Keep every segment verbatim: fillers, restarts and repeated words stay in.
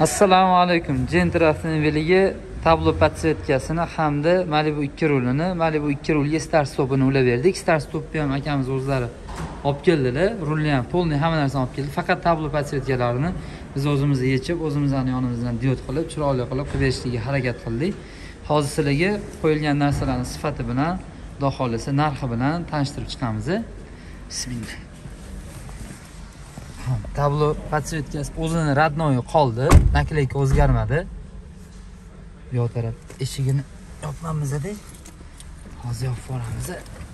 Assalomu alaykum. Gentra avtomobiliga tablo podsetkasini hamda Malibu ikki rulini, Malibu ikki rulga start stopini ulab berdik. Start stopni ham akamiz o'zlari olib keldilar. Rulni ham, polni hamma narsani olib keldi. Faqat tablo podsetkalarini biz o'zimiz yechib, o'zimizning yonimizdan diod qilib, chiroyli qilib qilib berishga harakat qildik. Hozir sizlarga qo'yilgan narsalarning sifati bilan, xudo xolisa narxi bilan tanishtirib chiqamiz. Bismillah. Tablo podsetkasi o'zini radnoyi qoldi, nakleyka o'zgarmadi. Bu yoq taraf eshigini yopmamiz-da. Hozir yopib olamiz.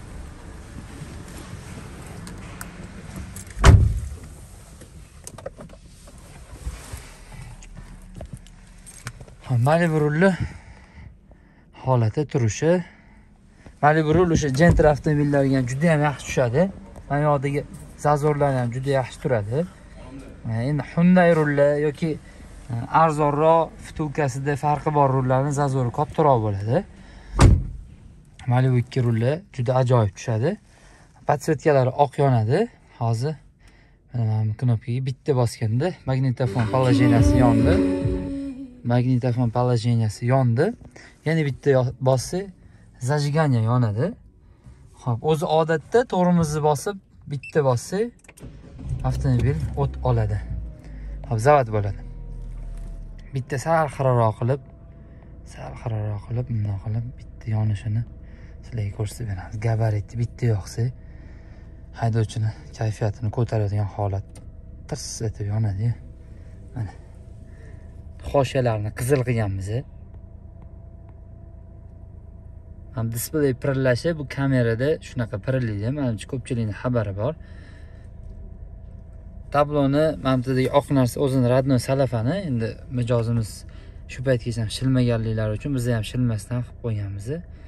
Malibu rulli holati turishi. Malibu rul o'sha Gentra avtomobillariga juda ham yaxshi tushadi. Mana yoqdagi zazorlar ham juda yaxshi turadi. Endi Hyundai rullar yoki arzonroq vtulkasida farqi bor rullarning zazori kattaroq bo'ladi. Malibu ikki rullar juda ajoyib tushadi. Podsetkalari oq yonadi. Hozir mana bu knopkaga bitta bosganda magnitofon положенияsi yondi. Magnitofon положенияsi yondi. Yana bitta bossa zajiganya yonadi. Xo'p, o'zi odatda tormozni bosib bitta bossa avtomobil o't oladi. Hop, zavod bo'ladi. Bitta sal xiraroq qilib, sal xiraroq qilib, bunday qilib bitta yonishini sizlarga ko'rsatib beramiz. Gabariti bitta yoqsa haydovchini kayfiyatini ko'taradigan holat tirs etib yonadi. Mana hoshiyalarni qizil qilganmiz. Ham displey pirillashi bu kamerada shunaqa pirillaydi. Menimcha ko'pchilikning xabari bor. Tabloni mamtidagi oq narsa o'zini radnoy salafani, endi mijozimiz shu paytgacha ham shilmaganliklari uchun biz ham shilmasdan qilib qo'yganmiz.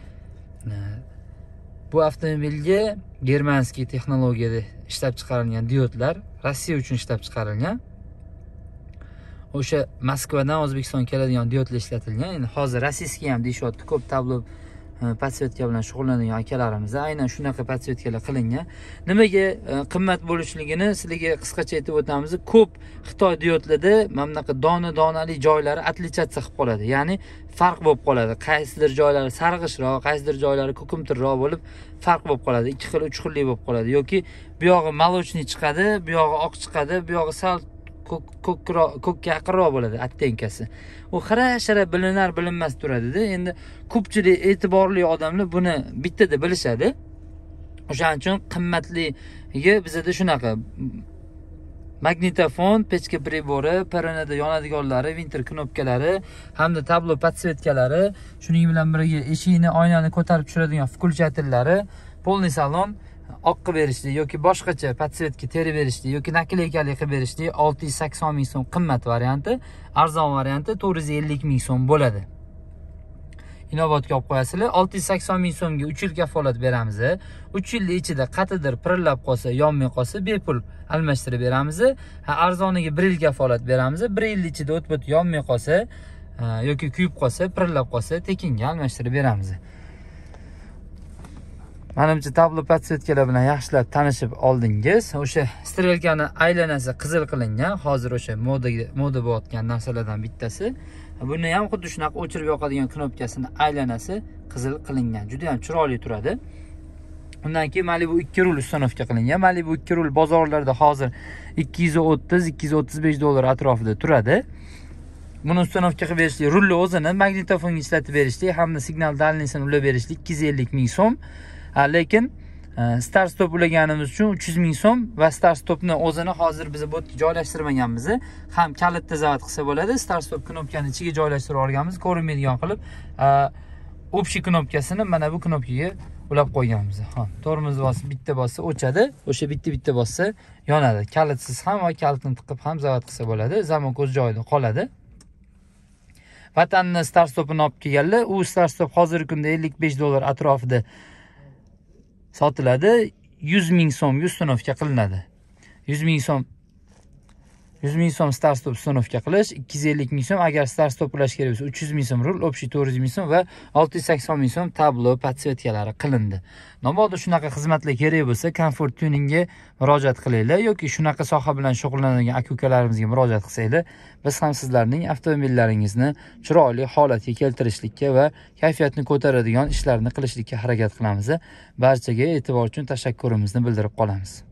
Bu avtomobilga germanskiy texnologiyada ishlab chiqarilgan diodlar Rossiya uchun ishlab chiqarilgan. O'sha Moskvadan O'zbekistonga keladigan diodlar ishlatilgan. Endi hozir rossiyskiy ham deyishyapti, ko'p tablo podsetka bilan shug'ullanadigan akalarimiz aynan shunaqa podsetkalar qilingan. Nimaga qimmat bo'lishligini sizlarga qisqacha aytib o'tamiz. Ko'p Xitoy diodlarda mana bunaqa dona-donali joylari отличаться qilib qoladi. Ya'ni farq bo'lib qoladi. Qaysidir joylari sarg'ishroq, qaysidir joylari ko'kimtirroq bo'lib farq bo'lib qoladi. Ikki xil, uch xillik bo'lib qoladi. Yoki bu yog'i молочный chiqadi, bu yog'i oq chiqadi, bu yog'i sal ko'kroq, ko'kka yaqinroq bo'ladi attenkasi. U xira-shira bilinar bilinmas turadi-da. Endi ko'pchilik e'tiborli odamlar buni bittada bilishadi. O'shaning uchun qimmatligi bizda shunaqa. Magnitofon, pechka pribori, peronada yonadiganlari, vinter knopkalari hamda tablo podsetkalari, shuning bilan birga eshikni, oynani ko'tarib tushiradigan vkulchatillari, polniy salon oq qilib berishlik yoki boshqacha podsetka terib berishlik yoki nakleykali qilib berishlik olti yuz sakson ming so'm qimmat varianti, arzon varianti to'rt yuz ellik ming so'm bo'ladi. Inobatga olib qo'yasizlar. olti yuz sakson ming so'mga uch yil kafolat beramiz. uch yillik ichida qatidir pirillab qolsa, yonmay qolsa bepul almashtirib beramiz. Ha, arzoniga bir yil kafolat beramiz. bir yil ichida o't-o't yonmay qolsa yoki kuyib qolsa, pirillab qolsa tekinga almashtirib beramiz. Menimcha tablo podsetkalar bilan yaxshilab tanishib oldingiz. O'sha strelkani aylanasi qizil qilingan. Hozir o'sha modaga moda bo'layotgan narsalardan bittasi. Buni ham xuddi shunaqa o'chirib yoqadigan knopkasini aylanasi qizil qilingan. Juda ham chiroyli turadi. Undan keyin Malibu ikki rul ustanovka qilingan. Malibu ikki rul bozorlarda hozir ikki yuz o'ttiz ikki yuz o'ttiz besh dollar atrofida turadi. Buni ustanovka qilib berishlik, rulni o'zini magnitofonga ishlatib berishlik hamda signal dalniysini ulab berishlik ikki yuz ellik ming so'm. Lekin start stop ulaganimiz uchun uch yuz ming so'm va start stopni o'zini hozir biz bu yerga joylashtirmaganmiz. Ham kalitda zavod qilsa bo'ladi. Start stop knopkani ichiga joylashtirib olganmiz, ko'rinmaydigan qilib. Общий knopkasini mana bu knopkaga ulab qo'yganmiz. Ha, tormozni bosib bitta bossa o'chadi, o'sha bitta-bitta bossa yonadi. Kalitsiz ham va kalitni tiqib ham zavod qilsa bo'ladi. Zamon o'z joyida qoladi. Vatanni start stopini olib kelganlar, u start stop hozirgi kunda ellik besh dollar atrofida sotiladi. yuz ming so'mga ustanovka qilinadi. yuz ming so'm yuz ming so'm start stop uстановка qilish, ikki yuz ellik ming so'm, agar start stop ulash kerak bo'lsa uch yuz ming so'm rul, общий to'rt yuz ming so'm va olti yuz sakson ming so'm tablo podsvetkalari qilindi. Mabodo shunaqa xizmatlar kerak bo'lsa, Comfort Tuningga murojaat qilinglar yoki shunaqa soha bilan shug'ullanadigan aka-ukalarimizga murojaat qilsanglar, biz ham sizlarning avtomobillaringizni chiroyli holatga keltirishlikka va kayfiyatni ko'taradigan ishlarni qilishlikka harakat qilamiz. Barchaga e'tibor uchun tashakkurimizni bildirib qolamiz.